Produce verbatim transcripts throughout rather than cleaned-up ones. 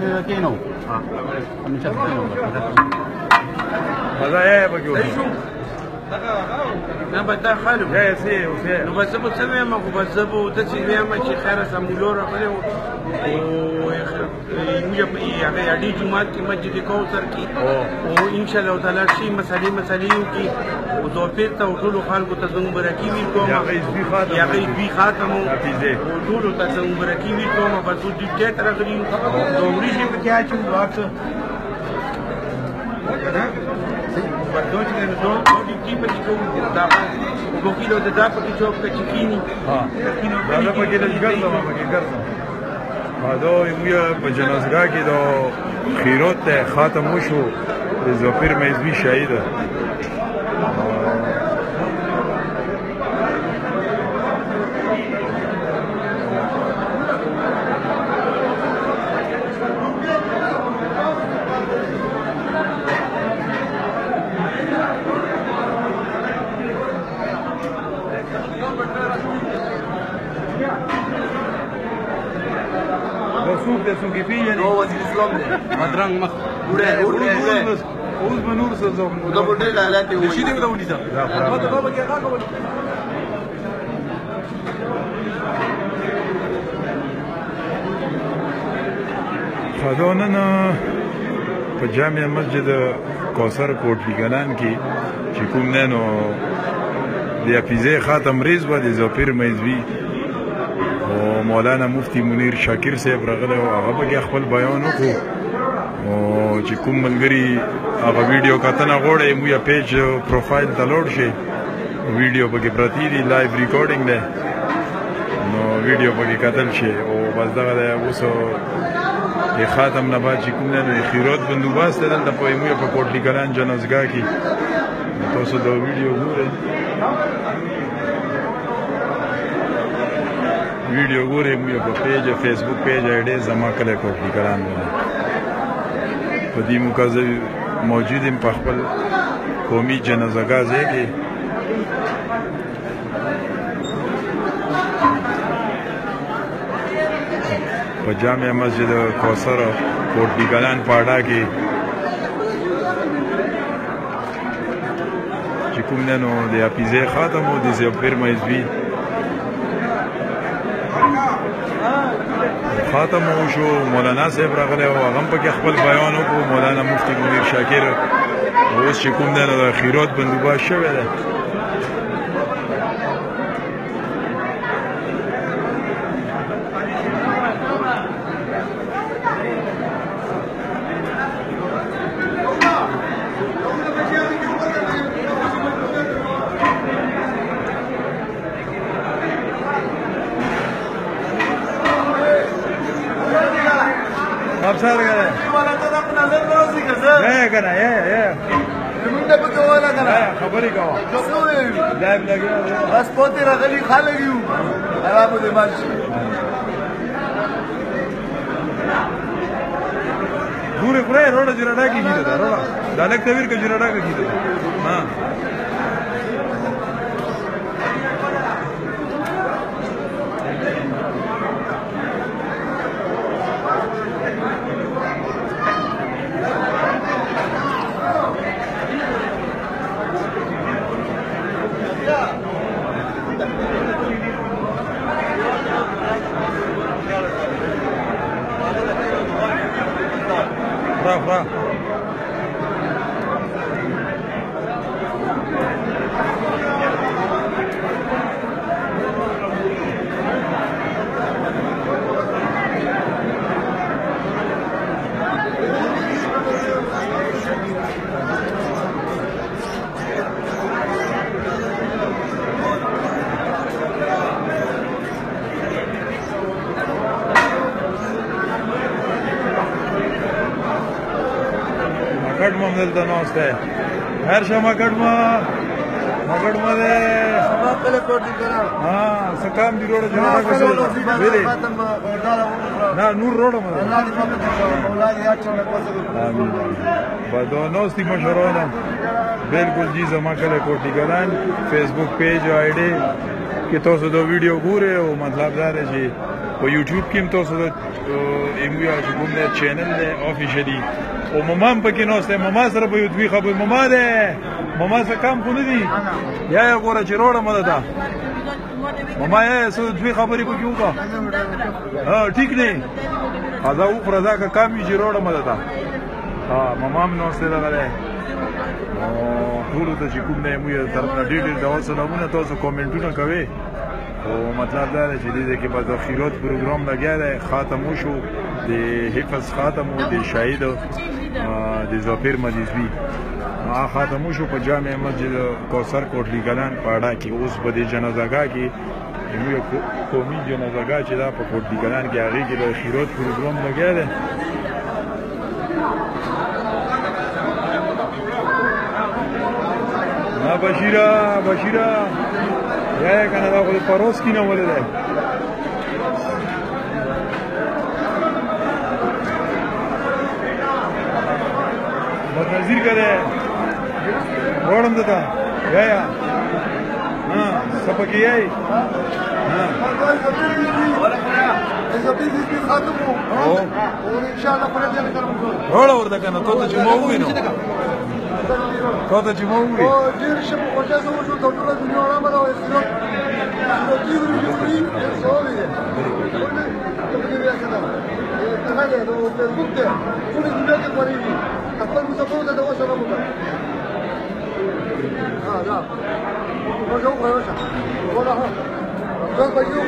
كينو اه مش كينو هذا ايه بقول نه به دا خالو یا سي وسي نو بس به څه وایم خو بس به د چې وایم چې خیر سمولو راغلی او یو هغه اډي جمعات کې مسجد کوثر کې او ان شاء الله تعالی شي مسالې مسالې کې او دو پیر ته ټول خلکو ته زنګ برکی وی کوم یا غي بي خاتم یا غي بي خاتم او حافظه ټول ته زنګ برکی وی کوم بس دې ټیټ راغلی دومري شي په کې اچو واټ Pardon, che non sono tutti i tipi di un pochino di da perché c'ho cecchini. ها دا په کې د ګرځم په کې ګرځم دا یو په جنازګاه کې د خیرات خاتم وشو د زفیر مېزبي شهید سوق ده سوق فيه يعني هو وزير الاسلام ده مدرنګ مخ وړه وړه اوس به نور څه زوم دا په ډېر حالات دی شي دی ودونی ځه ما ته بابا کې هغه ول خدانن په جامع مسجد کوثر کوټلی ګلان کې چې کوم نه نو د حفیظه خاتم ریز و د زفیر مېزوی او مولانا مفتی منیر شاکر صاحب راغله او هغه به خپل بیان وکړو او چې کوم ملګری هغه ویډیو کتنه غوړې مو یا پیج پروفایل ته لوډ شي ویډیو به کې پرتی دی لایو ریکارډینګ ده نو ویډیو به کې کتل شي او بس دغه ده اوس د خاتم نه بعد چې کوم نه د خیرات بندوبست دلته په مو په کوټلی ګلان جنازګاه کې تاسو دا ویډیو ګورئ ویډیو ګورئ مو په پیج فیسبوک پیج ایډي زما کله کوټلی ګلان په دې موقع موجود ام په خپل قومي جنازګاه ځای کې په جامع مسجد کوثر کوټلی ګلان پاډا کې چې کوم نه نو د حفیظه خاتم او د زفیر مېزوی خاتم وشو مولانا صاحب راغله او هغه په کې خپل بیان وکړو مولانا مفتی منیر شاکر اوس چې کوم نه د خیرات بندوبست شوی دی आप सर गए वाला तो अपना नजर रोजी का सर ये करना ये ये من ده بده ولا كلام خبري کا سوي لایو لګي بس پوتې راغلي خالګیو هغه به ماشي ګوره ګوره روډ جوړا کی کیده دا روډ دالک تویر کا جوړا کا کیده ها Fra, fra. مکڑما دلته نوسته هر شمه مکڑما مکڑما ده ما کله کوټی کرا ها سکام دی روډ جوړه کړو ویلې نه نور روډ ما الله دې په مولا دې اچونه کوته امين بادو نوستي مشورونه بالکل جی زما کله کوټی ګلان فیسبوک پیج او آی ډی کې تاسو دا ویډیو ګوره او مطلب دا دی چې په یوټیوب کې هم تاسو د ایمویا چې کوم دی چینل دی افیشلي او ماما هم پکې ناست دی ماما سره به یو دوی خبرې ماما دی ماما څه کم خو نه دي یا یې ګوره چې روړه مده ده ماما یې څه دوی خبرې پکې وکړه ها ټیک دی دا وخوره دا که کم وي چې روړه مده ده ها ماما هم ناست دی دغه دی ټولو ته چې کوم دی ایمویا طرف نه ډېر ډېر دوا سلامونه تاسو کومنټونه کوئ او مطلب دا دی چې دې کې به د خیرات پروګرام لګیا دی ختم وشو د حفظ ختم و د شهید د ظفر مجیزبي هغه ختم وشو په جامع مسجد کوثر کوټلی کلان په اډا کې اوس به د جنازهګاه کې یو قومي جنازهګاه چې دا په کوټلی کلان کې هغې کې د خیرات پروګرام لګیا دی نه بشیره بشیره یا یې که نه دا خو د پروس کې نه ولې دی بدنظیر که دی وړم ده ته یا یا څه پکې یې وړه ورته که نه تو ته چې ما ووینو تو ته چې ما ووي ډېر ښه په خوښۍ سره وشو ټوله دنیا ارامه ده او اختلاف صورتي وروي سوالي دی هغه دی نو فیسبوک دی ټولې دنیا کې خپرېږي خپل مسافرو ته دوا سلام وکړه ها دا ورشه وکړه ورشه ولا ها دا به یو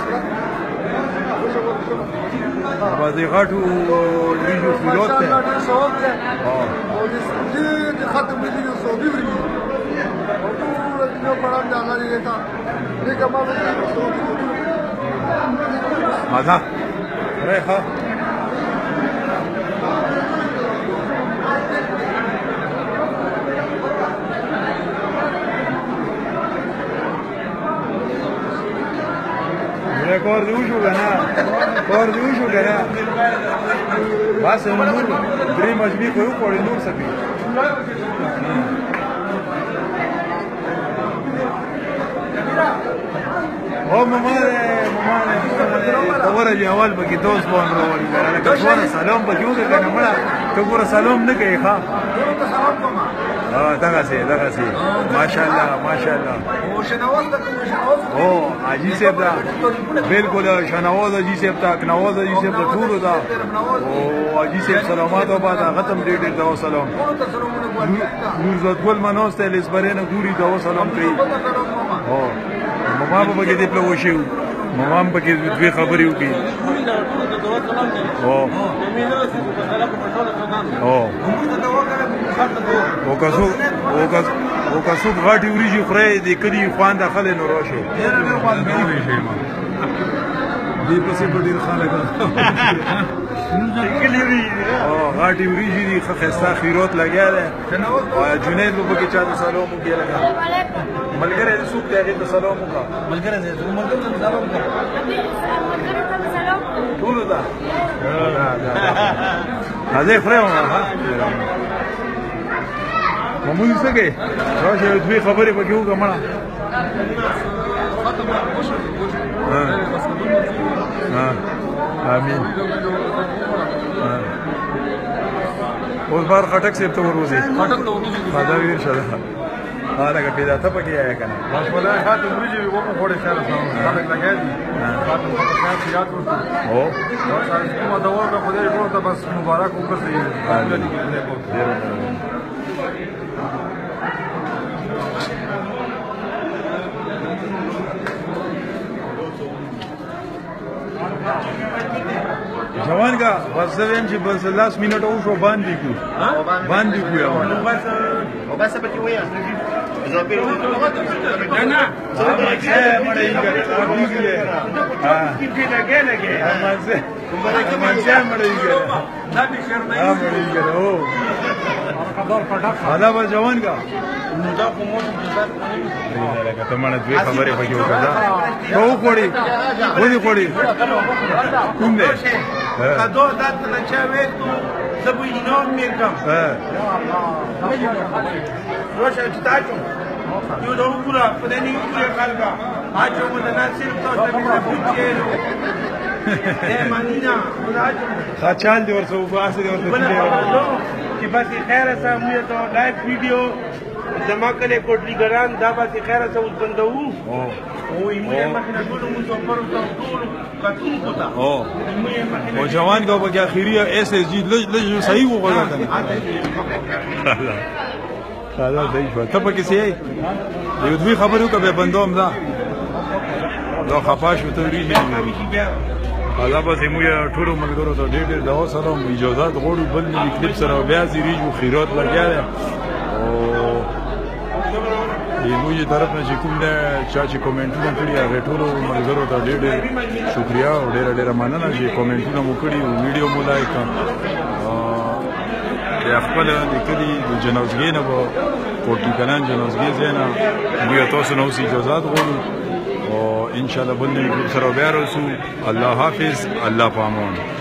بعضې غټو وریجو خیرات دی ډېر ثواب دی او د دې ختم وریجو ثوابي وریجې او ټوله دنیا په اړه د الله دې ته دې کمال ماذا ريحة کار دی وشو که نه کار دی وشو که نه بس نور درې مجموعې خو وخوړې نور څه کوي او ماما دی ماما دی ته ګوره چې اول پکې دوست باندې راولي که لکه ګوره سلام پکې وکړه که نه مړه ته ګوره سلام نه کوې ښه دغسې دغسې ماشاءالله ماشاءالله او حاجي صاحب دا بالکل شهنواز حاجي صاحب ته اکنواز حاجي صاحب ته ټولو ته او حاجي صاحب سلامات وباد هغه ته هم ډېر ډېر دوا سلام نورزاد ګل مناست دی لسبرې نه ګوري دوا سلام کوي هو ماما به پکې دې پله وشي ماما هم پکې دوې خبرې وکړي هو هو او که څوک او که څوک غټې وریجې خورئ د کلي خوان داخلی نو راشئ دې پسې به ډېر خلک غټې وریجې دي ښه ښایسته خیرات لګیا دی جنید به پکې چا ته سلام وکړي لکه ملګری دې څوک دی هغې ته سلام وکړه ملګری دی زموږ ملګرو ته سلام وکړه ټولو ته هذا خورئ مامودي څه کوې راشه یو دوې خبرې پکې وکړه مړه امین اوس بار خټک صاحب ته وروځي دا ویر شه ده ها لکه پیدا ته پکې آیا که نه بسمله خاتم وریجې وخوړې خیر خلک لګیا دي خاتم خاتم یاد ورته هو کومه دوا وکړه خدای ټولو ته بس مبارک وګرځوي جوان کا بس زه وایم چې بس لاس منټ وشو باندې کړو باندې کړو یو او بس پکې وایي زابیر نه نه مزه مړی ګره ها کې لګې لګې مزه مزه مړی ګره دا به شرمای ها مړی ګره او خبر پټه حالا به جوان کا نو دا کوم څه نه لکه ته مړه دوی خبرې پکې وکړه ته وخوړې ودې خوړې کوم دی کدو دا ته چا وېکو زه به نوم مې کوم ها روشه چې تاسو یو دا وګوره په دې کې خلک اچو مده ناسیر تاسو ته مې پوښتنه اے مانینا خدا خاچال دی ورسو باسه دی ورسو بنا پکړو چې بس خیر سره موږ ته لایو ویډیو زما کله کوټلی ګران دا بس خیر سره اوس بندو او او یې مخنه ټول موږ پر ټول کتون کوتا او او جوان کو په اخیری اس اس جی لږ لږ صحیح وګورل کنه خلاص دی شو ته پکې سي یو دوی خبرو کبه بندوم دا دا خفاش وته ریږي الله به زموږ ټولو ملګرو ته ډېر ډېر دعا سره اجازه غوړو بل نوي کلیپ سره بیا زیریږو خیرات لګیا دی او زموږ طرف نه چې کوم دی چا چې کومنټونه کړي هغه ټولو ملګرو ته ډېر ډېر شکریا او ډېره ډېره مننه چې کومنټونه مو کړي او ویډیو مو لایک د خپل د کلي د جنازګۍ نه به کوټي کلان جنازګۍ ځای نه موږ تاسو نه اوس اجازه غواړو او ان شاء الله بل نوي کلیپ سره بیا رسو الله حافظ الله پامان